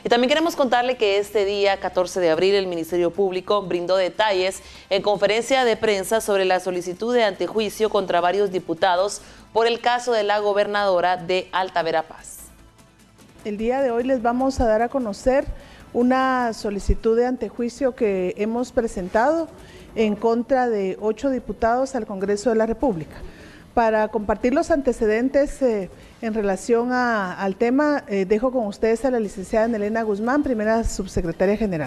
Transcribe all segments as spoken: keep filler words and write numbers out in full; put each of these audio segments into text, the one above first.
Y también queremos contarle que este día, catorce de abril, el Ministerio Público brindó detalles en conferencia de prensa sobre la solicitud de antejuicio contra varios diputados por el caso de la gobernadora de Alta Verapaz. El día de hoy les vamos a dar a conocer una solicitud de antejuicio que hemos presentado en contra de ocho diputados al Congreso de la República. Para compartir los antecedentes eh, en relación a, al tema, eh, dejo con ustedes a la licenciada Nelena Guzmán, primera subsecretaria general.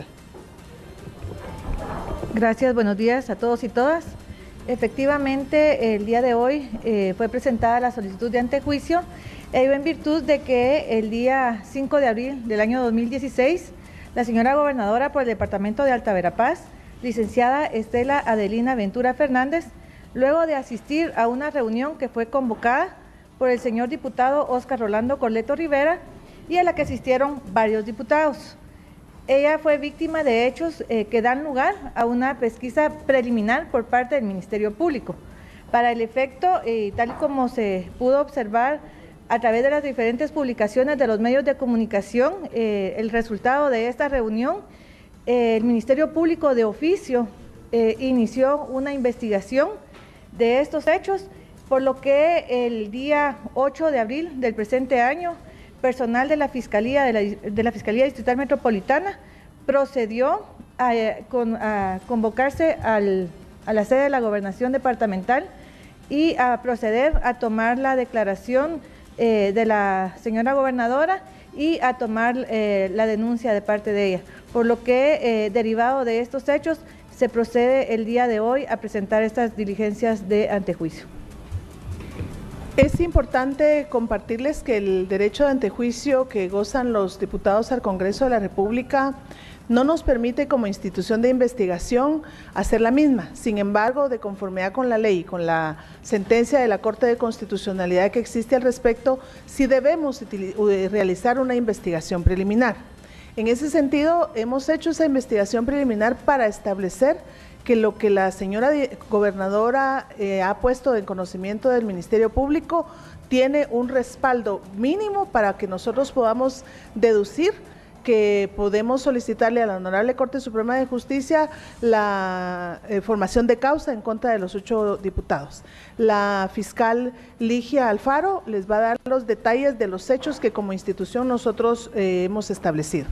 Gracias, buenos días a todos y todas. Efectivamente, el día de hoy eh, fue presentada la solicitud de antejuicio, ello en virtud de que el día cinco de abril del año dos mil dieciséis, la señora gobernadora por el departamento de Alta Verapaz, licenciada Estela Adelina Ventura Fernández, luego de asistir a una reunión que fue convocada por el señor diputado Óscar Rolando Corleto Rivera y a la que asistieron varios diputados. Ella fue víctima de hechos eh, que dan lugar a una pesquisa preliminar por parte del Ministerio Público. Para el efecto, eh, tal como se pudo observar a través de las diferentes publicaciones de los medios de comunicación, eh, el resultado de esta reunión, eh, el Ministerio Público de oficio eh, inició una investigación de estos hechos, por lo que el día ocho de abril del presente año, personal de la Fiscalía, de la, de la Fiscalía Distrital Metropolitana procedió a, con, a convocarse al, a la sede de la Gobernación Departamental y a proceder a tomar la declaración eh, de la señora gobernadora y a tomar eh, la denuncia de parte de ella, por lo que eh, derivado de estos hechos se procede el día de hoy a presentar estas diligencias de antejuicio. Es importante compartirles que el derecho de antejuicio que gozan los diputados al Congreso de la República no nos permite como institución de investigación hacer la misma. Sin embargo, de conformidad con la ley y con la sentencia de la Corte de Constitucionalidad que existe al respecto, sí debemos realizar una investigación preliminar. En ese sentido, hemos hecho esa investigación preliminar para establecer que lo que la señora gobernadora eh, ha puesto en conocimiento del Ministerio Público tiene un respaldo mínimo para que nosotros podamos deducir que podemos solicitarle a la Honorable Corte Suprema de Justicia la eh, formación de causa en contra de los ocho diputados. La fiscal Ligia Alfaro les va a dar los detalles de los hechos que como institución nosotros eh, hemos establecido.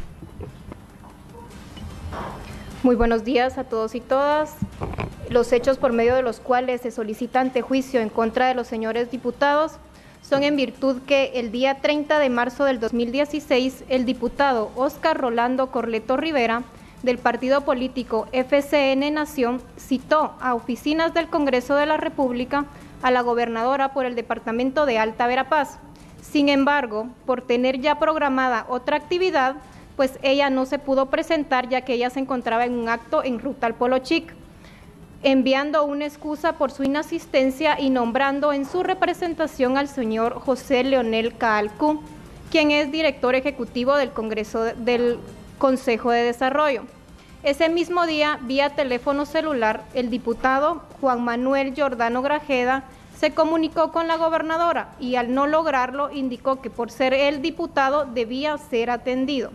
Muy buenos días a todos y todas. Los hechos por medio de los cuales se solicita antejuicio en contra de los señores diputados son en virtud que el día treinta de marzo del dos mil dieciséis, el diputado Óscar Rolando Corleto Rivera, del partido político F C N Nación, citó a oficinas del Congreso de la República a la gobernadora por el departamento de Alta Verapaz. Sin embargo, por tener ya programada otra actividad, pues ella no se pudo presentar ya que ella se encontraba en un acto en ruta al Polo Chic, enviando una excusa por su inasistencia y nombrando en su representación al señor José Leonel Caalcú, quien es director ejecutivo del Congreso del Consejo de Desarrollo. Ese mismo día, vía teléfono celular, el diputado Juan Manuel Giordano Grajeda se comunicó con la gobernadora y al no lograrlo indicó que por ser el diputado debía ser atendido.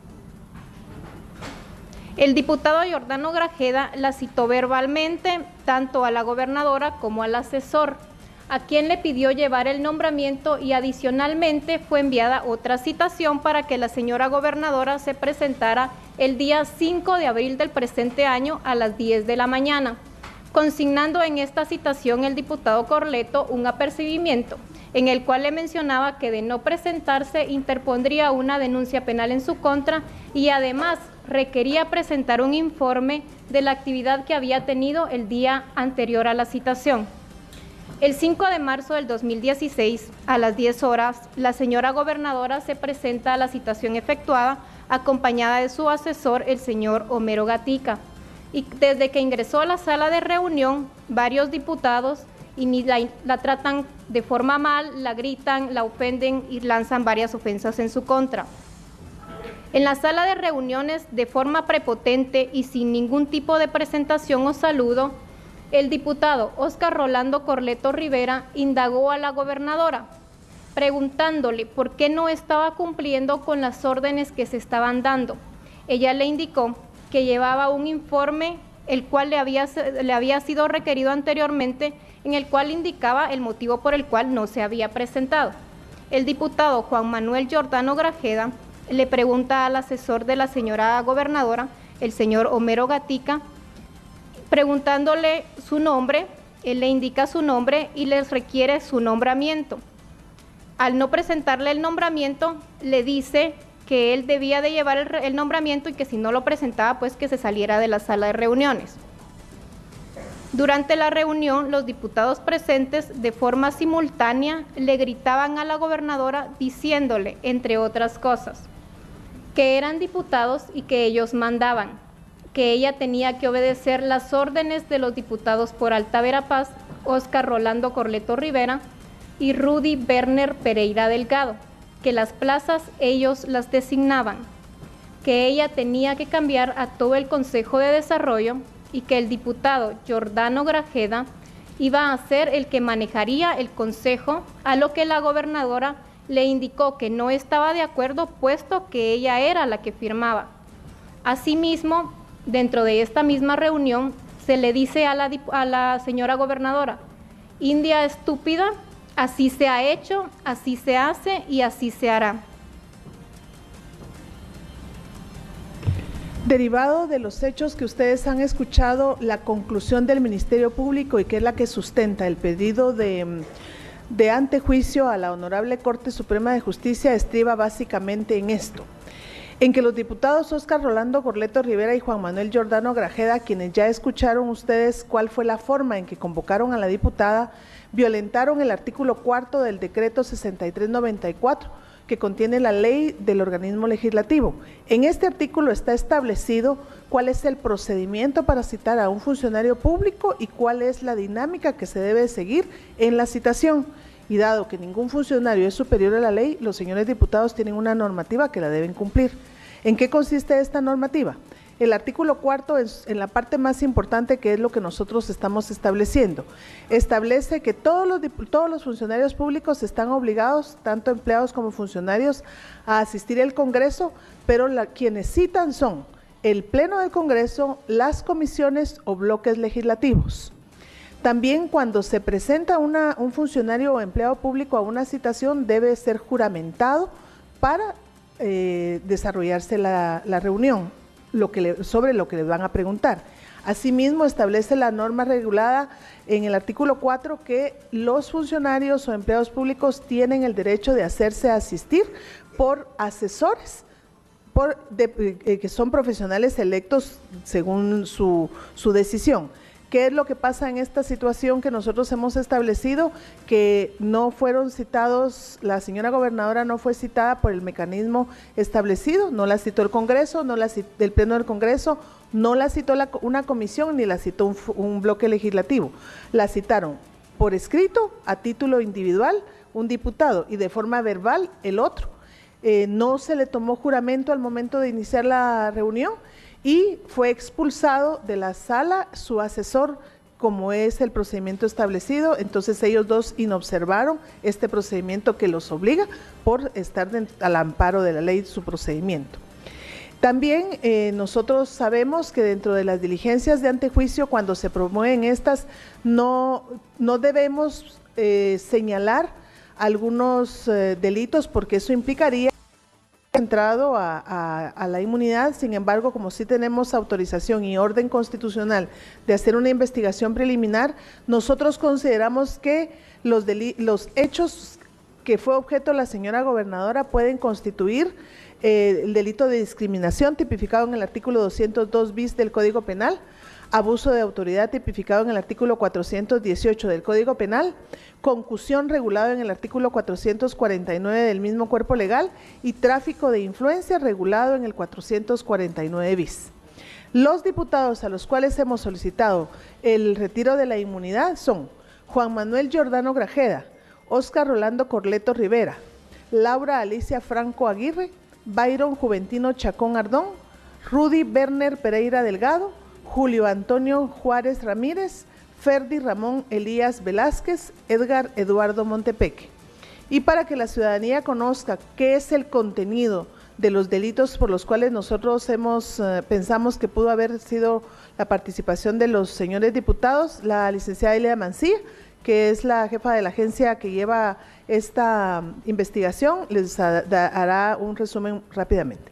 El diputado Giordano Grajeda la citó verbalmente tanto a la gobernadora como al asesor, a quien le pidió llevar el nombramiento y adicionalmente fue enviada otra citación para que la señora gobernadora se presentara el día cinco de abril del presente año a las diez de la mañana, consignando en esta citación el diputado Corleto un apercibimiento en el cual le mencionaba que de no presentarse interpondría una denuncia penal en su contra y además requería presentar un informe de la actividad que había tenido el día anterior a la citación. El cinco de marzo del dos mil dieciséis, a las diez horas, la señora gobernadora se presenta a la citación efectuada acompañada de su asesor, el señor Homero Gatica. Y desde que ingresó a la sala de reunión, varios diputados y la, la tratan de forma mal, la gritan, la ofenden y lanzan varias ofensas en su contra. En la sala de reuniones, de forma prepotente y sin ningún tipo de presentación o saludo, el diputado Óscar Rolando Corleto Rivera indagó a la gobernadora: preguntándole por qué no estaba cumpliendo con las órdenes que se estaban dando. Ella le indicó que llevaba un informe el cual le había, le había sido requerido anteriormente, en el cual indicaba el motivo por el cual no se había presentado. El diputado Juan Manuel Giordano Grajeda le pregunta al asesor de la señora gobernadora, el señor Homero Gatica, preguntándole su nombre. Él le indica su nombre y les requiere su nombramiento. Al no presentarle el nombramiento, le dice que él debía de llevar el, el nombramiento y que si no lo presentaba, pues que se saliera de la sala de reuniones. Durante la reunión, los diputados presentes de forma simultánea le gritaban a la gobernadora diciéndole, entre otras cosas, que eran diputados y que ellos mandaban, que ella tenía que obedecer las órdenes de los diputados por Alta Verapaz, Óscar Rolando Corleto Rivera y Rudy Berner Pereira Delgado, que las plazas ellos las designaban, que ella tenía que cambiar a todo el Consejo de Desarrollo y que el diputado Giordano Grajeda iba a ser el que manejaría el Consejo, a lo que la gobernadora le indicó que no estaba de acuerdo, puesto que ella era la que firmaba. Asimismo, dentro de esta misma reunión, se le dice a la, a la señora gobernadora, India estúpida, así se ha hecho, así se hace y así se hará. Derivado de los hechos que ustedes han escuchado, la conclusión del Ministerio Público, y que es la que sustenta el pedido de, de antejuicio a la Honorable Corte Suprema de Justicia, estriba básicamente en esto: en que los diputados Óscar Rolando Corleto Rivera y Juan Manuel Giordano Grajeda, quienes ya escucharon ustedes cuál fue la forma en que convocaron a la diputada, violentaron el artículo cuarto del decreto sesenta y tres noventa y cuatro, que contiene la ley del organismo legislativo. En este artículo está establecido cuál es el procedimiento para citar a un funcionario público y cuál es la dinámica que se debe seguir en la citación. Y dado que ningún funcionario es superior a la ley, los señores diputados tienen una normativa que la deben cumplir. ¿En qué consiste esta normativa? El artículo cuarto, es en la parte más importante, que es lo que nosotros estamos estableciendo, establece que todos los, todos los funcionarios públicos están obligados, tanto empleados como funcionarios, a asistir al Congreso, pero la, quienes citan son el Pleno del Congreso, las comisiones o bloques legislativos. También cuando se presenta una, un funcionario o empleado público a una citación, debe ser juramentado para eh, desarrollarse la, la reunión. Lo que le, sobre lo que les van a preguntar. Asimismo, establece la norma regulada en el artículo cuatro que los funcionarios o empleados públicos tienen el derecho de hacerse asistir por asesores por de, eh, que son profesionales electos según su, su decisión. ¿Qué es lo que pasa en esta situación que nosotros hemos establecido? Que no fueron citados, la señora gobernadora no fue citada por el mecanismo establecido, no la citó el Congreso, no la citó el Pleno del Congreso, no la citó la, una comisión ni la citó un, un bloque legislativo. La citaron por escrito, a título individual, un diputado, y de forma verbal el otro. Eh, no se le tomó juramento al momento de iniciar la reunión, y fue expulsado de la sala su asesor, como es el procedimiento establecido. Entonces ellos dos inobservaron este procedimiento que los obliga por estar de, al amparo de la ley su procedimiento. También eh, nosotros sabemos que dentro de las diligencias de antejuicio, cuando se promueven estas, no, no debemos eh, señalar algunos eh, delitos, porque eso implicaría entrado a, a, a la inmunidad. Sin embargo, como sí tenemos autorización y orden constitucional de hacer una investigación preliminar, nosotros consideramos que los, los hechos que fue objeto la señora gobernadora pueden constituir eh, el delito de discriminación tipificado en el artículo doscientos dos bis del Código Penal, abuso de autoridad tipificado en el artículo cuatrocientos dieciocho del Código Penal, concusión regulado en el artículo cuatrocientos cuarenta y nueve del mismo cuerpo legal y tráfico de influencia regulado en el cuatrocientos cuarenta y nueve bis. Los diputados a los cuales hemos solicitado el retiro de la inmunidad son Juan Manuel Giordano Grajeda, Óscar Rolando Corleto Rivera, Laura Alicia Franco Aguirre, Byron Juventino Chacón Ardón, Rudy Berner Pereira Delgado, Julio Antonio Juárez Ramírez, Ferdi Ramón Elías Velázquez, Edgar Eduardo Montepeque. y para que la ciudadanía conozca qué es el contenido de los delitos por los cuales nosotros hemos eh, pensamos que pudo haber sido la participación de los señores diputados, la licenciada Ilia Mancilla, que es la jefa de la agencia que lleva esta um, investigación, les ha, da, hará un resumen rápidamente.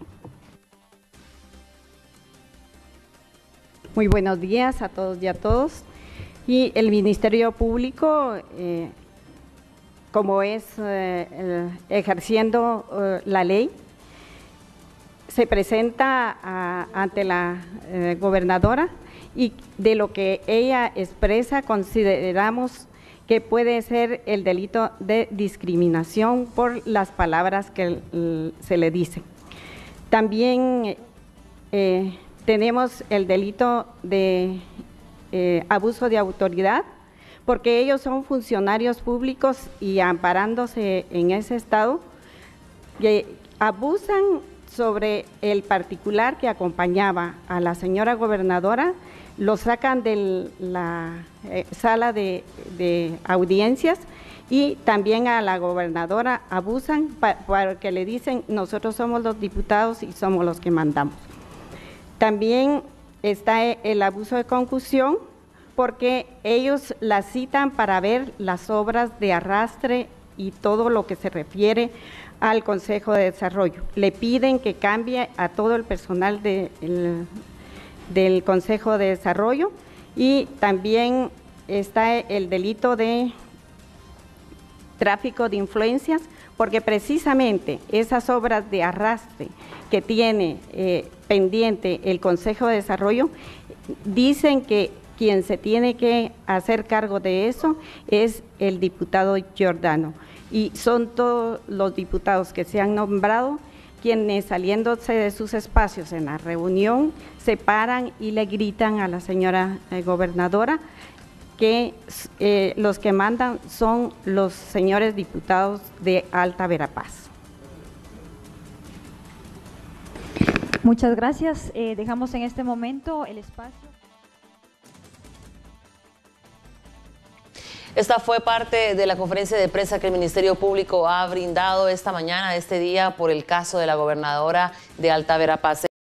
Muy buenos días a todos y a todos. Y el Ministerio Público, eh, como es eh, el, ejerciendo eh, la ley, se presenta a, ante la eh, gobernadora y de lo que ella expresa consideramos que puede ser el delito de discriminación por las palabras que el, se le dice. También eh, tenemos el delito de eh, abuso de autoridad, porque ellos son funcionarios públicos y amparándose en ese estado, que abusan sobre el particular que acompañaba a la señora gobernadora, lo sacan de la eh, sala de, de audiencias y también a la gobernadora abusan porque le dicen nosotros somos los diputados y somos los que mandamos. También está el abuso de concusión porque ellos la citan para ver las obras de arrastre y todo lo que se refiere al Consejo de Desarrollo. Le piden que cambie a todo el personal de, el, del Consejo de Desarrollo y también está el delito de tráfico de influencias, porque precisamente esas obras de arrastre que tiene eh, pendiente el Consejo de Desarrollo, dicen que quien se tiene que hacer cargo de eso es el diputado Giordano. Y son todos los diputados que se han nombrado quienes saliéndose de sus espacios en la reunión se paran y le gritan a la señora eh, gobernadora que eh, los que mandan son los señores diputados de Alta Verapaz. Muchas gracias. Eh, dejamos en este momento el espacio. Esta fue parte de la conferencia de prensa que el Ministerio Público ha brindado esta mañana, este día, por el caso de la gobernadora de Alta Verapaz.